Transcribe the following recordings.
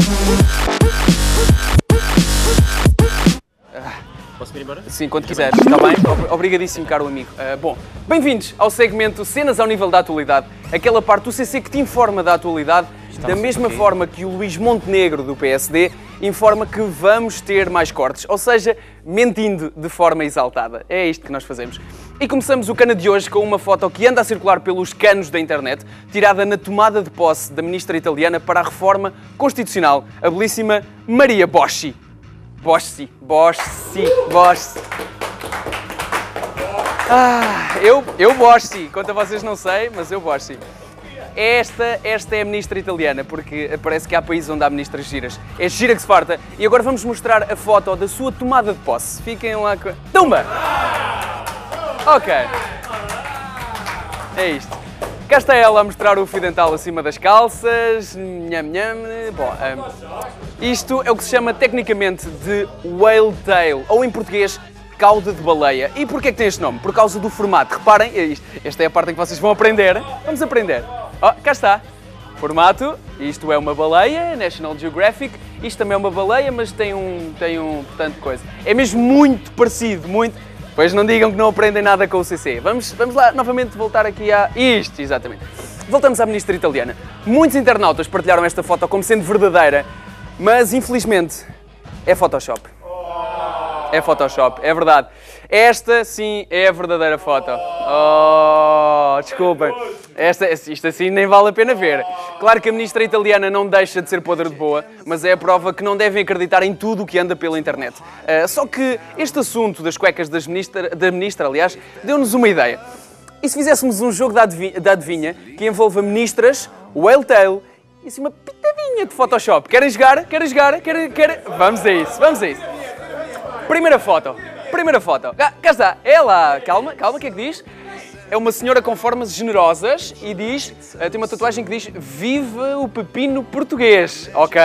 Posso ir embora? Sim, quando quiseres, está bem? Obrigadíssimo, caro amigo. Bom, bem-vindos ao segmento Cenas ao Nível da Atualidade, aquela parte do CC que te informa da atualidade, da mesma forma que o Luís Montenegro, do PSD, informa que vamos ter mais cortes, ou seja, mentindo de forma exaltada. É isto que nós fazemos. E começamos o Cana de hoje com uma foto que anda a circular pelos canos da internet, tirada na tomada de posse da ministra italiana para a reforma constitucional, a belíssima Maria Boschi. Boschi. Eu Boschi. Quanto a vocês não sei, mas eu Boschi. Esta é a ministra italiana, porque parece que há países onde há ministras giras. É gira que se farta. E agora vamos mostrar a foto da sua tomada de posse. Fiquem lá com... Tumba! Ok. É isto. Cá está ela a mostrar o fio dental acima das calças. Nham, nham. Bom, isto é o que se chama tecnicamente de whale tail, ou em português, cauda de baleia. E porquê que tem este nome? Por causa do formato. Reparem, esta é a parte em que vocês vão aprender. Vamos aprender. Oh, cá está. Formato. Isto é uma baleia, National Geographic. Isto também é uma baleia, mas tem um tanto coisa. É mesmo muito parecido, muito... Pois não digam que não aprendem nada com o CC. Vamos lá novamente voltar aqui a isto, exatamente. Voltamos à ministra italiana. Muitos internautas partilharam esta foto como sendo verdadeira, mas infelizmente é Photoshop. É Photoshop, é verdade. Esta sim é a verdadeira foto. Oh, desculpem. Isto assim nem vale a pena ver. Claro que a ministra italiana não deixa de ser podre de boa, mas é a prova que não devem acreditar em tudo o que anda pela internet. Só que este assunto das cuecas da ministra, aliás, deu-nos uma ideia. E se fizéssemos um jogo da adivinha que envolva ministras, whale tail e assim uma pitadinha de Photoshop? Querem jogar? Querem? Vamos a isso. Primeira foto. Cá está. É lá. Calma, o que é que diz? É uma senhora com formas generosas e diz, tem uma tatuagem que diz Viva o pepino português. Ok.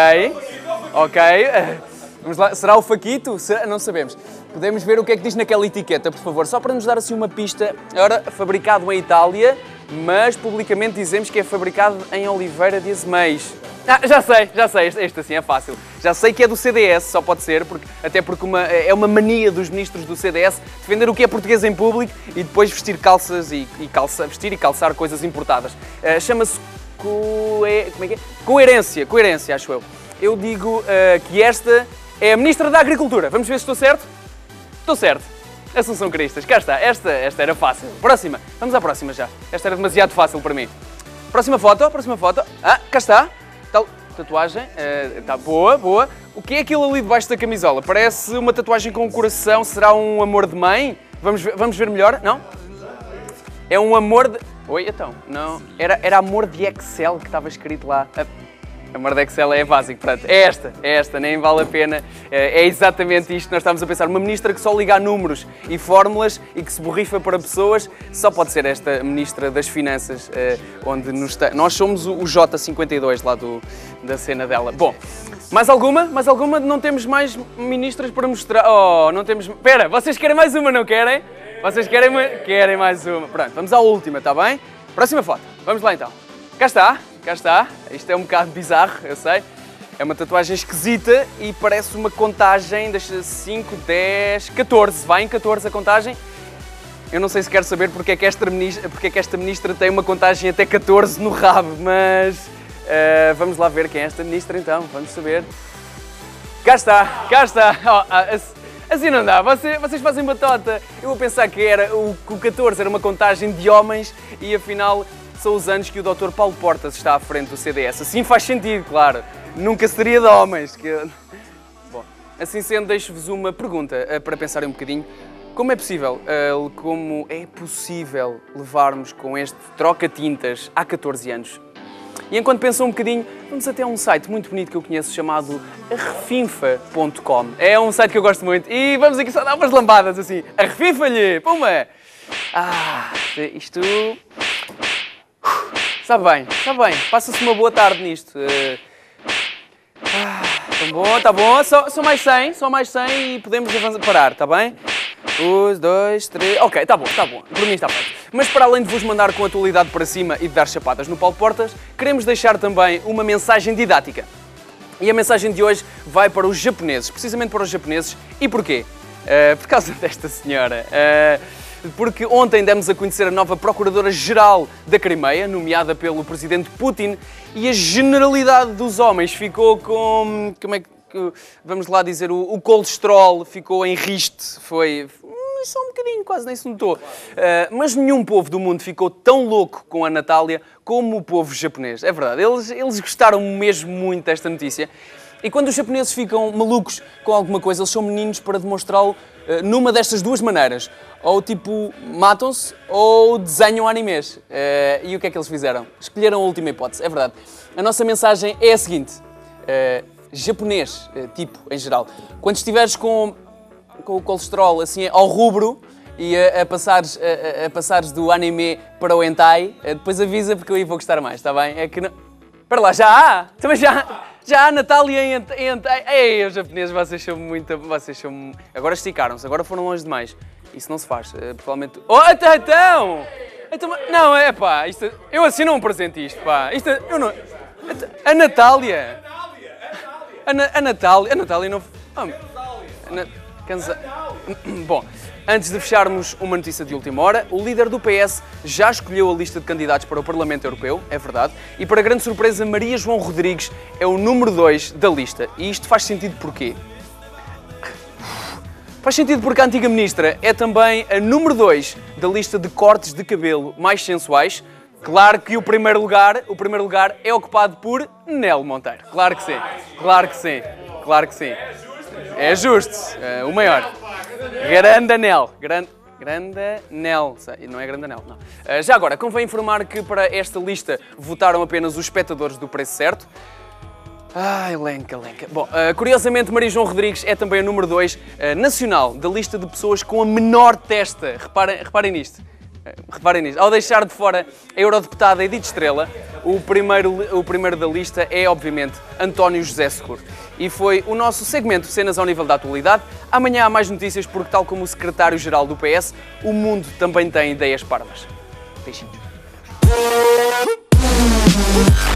Vamos lá. Será o Faquito? Não sabemos. Podemos ver o que é que diz naquela etiqueta, por favor, só para nos dar assim uma pista. Ora, fabricado em Itália, mas publicamente dizemos que é fabricado em Oliveira de Azeméis. Já sei, este assim é fácil. Já sei que é do CDS, só pode ser, até porque é uma mania dos ministros do CDS defender o que é português em público e depois vestir calças vestir e calçar coisas importadas. Chama-se coerência, acho eu. Eu digo que esta é a ministra da Agricultura. Vamos ver se estou certo? Estou certo. Assunção Cristas, cá está. Esta era fácil. Próxima. Vamos à próxima já. Esta era demasiado fácil para mim. Próxima foto. Cá está. Tal tatuagem. Está boa. O que é aquilo ali debaixo da camisola? Parece uma tatuagem com um coração. Será um amor de mãe? Vamos ver melhor? Não? É um amor de... Oi, então. Não. Era amor de Excel que estava escrito lá. Amor de Excel é básico, portanto, é esta, nem vale a pena. É exatamente isto que nós estamos a pensar. Uma ministra que só liga a números e fórmulas e que se borrifa para pessoas, só pode ser esta ministra das Finanças, onde nós somos o J52 lá da cena dela. Bom, mais alguma? Não temos mais ministras para mostrar. Oh, não temos... Espera, vocês querem mais uma, não querem? Vocês querem mais uma. Pronto, vamos à última, está bem? Próxima foto. Vamos lá então. Cá está. Isto é um bocado bizarro, eu sei. É uma tatuagem esquisita e parece uma contagem das 5, 10, 14. Vai em 14 a contagem. Eu não sei se quero saber porque é que esta ministra tem uma contagem até 14 no rabo, mas vamos lá ver quem é esta ministra então, vamos saber. Cá está. Oh, assim não dá, vocês fazem batota. Eu vou pensar que o 14 era uma contagem de homens e afinal... São os anos que o Dr. Paulo Portas está à frente do CDS. Assim faz sentido, claro. Nunca seria de homens. Bom, assim sendo, deixo-vos uma pergunta para pensarem um bocadinho. Como é possível levarmos com este troca-tintas há 14 anos? E enquanto pensam um bocadinho, vamos até a um site muito bonito que eu conheço chamado arrefinfa.com. É um site que eu gosto muito. E vamos aqui só dar umas lambadas assim. Arrefinfa-lhe! Puma! Isto... Está bem. Passa-se uma boa tarde nisto. Tá bom. Só mais 100 e podemos parar, está bem? 1, 2, 3... Ok, está bom. Por mim está feito. Mas para além de vos mandar com a atualidade para cima e de dar chapadas no Paulo Portas, queremos deixar também uma mensagem didática. E a mensagem de hoje vai para os japoneses, precisamente para os japoneses. E porquê? Por causa desta senhora. Porque ontem demos a conhecer a nova Procuradora-Geral da Crimeia, nomeada pelo presidente Putin, e a generalidade dos homens ficou com... como é que... vamos lá dizer, o colesterol ficou em riste, foi... só um bocadinho, quase nem se notou. Mas nenhum povo do mundo ficou tão louco com a Natália como o povo japonês. É verdade, eles gostaram mesmo muito desta notícia. E quando os japoneses ficam malucos com alguma coisa, eles são meninos para demonstrá-lo numa destas duas maneiras. Ou tipo, matam-se ou desenham animes. E o que é que eles fizeram? Escolheram a última hipótese, é verdade. A nossa mensagem é a seguinte. Japonês, tipo, em geral. Quando estiveres com o colesterol assim ao rubro e a passares do anime para o hentai, depois avisa porque eu aí vou gostar mais, está bem? É que não... Espera lá, já há! Também já há Natália em hentai. Ei, os japoneses, vocês são muito... Agora esticaram-se, agora foram longe demais. Isso não se faz, provavelmente... Oh, então! Não, é pá, isto... eu assino um presente isto, pá. Isto... eu não... A Natália! A Natália não... Bom, antes de fecharmos uma notícia de última hora, o líder do PS já escolheu a lista de candidatos para o Parlamento Europeu, é verdade, e para grande surpresa, Maria João Rodrigues é o número 2 da lista. E isto faz sentido porquê? Faz sentido porque a antiga ministra é também a número 2 da lista de cortes de cabelo mais sensuais. Claro que o primeiro lugar é ocupado por Nel Monteiro. Claro que sim, claro que sim, claro que sim. É justo, o maior. Grande Anel. Não é Grande Anel, não. Já agora, convém informar que para esta lista votaram apenas os espectadores do Preço Certo. Ai, lenca. Bom, curiosamente, Maria João Rodrigues é também a número 2 nacional da lista de pessoas com a menor testa. Reparem nisto. Ao deixar de fora a eurodeputada Edith Estrela, o primeiro da lista é, obviamente, António José Seguro. E foi o nosso segmento Cenas ao Nível da Atualidade. Amanhã há mais notícias porque, tal como o secretário-geral do PS, o mundo também tem ideias parvas. Beijinhos.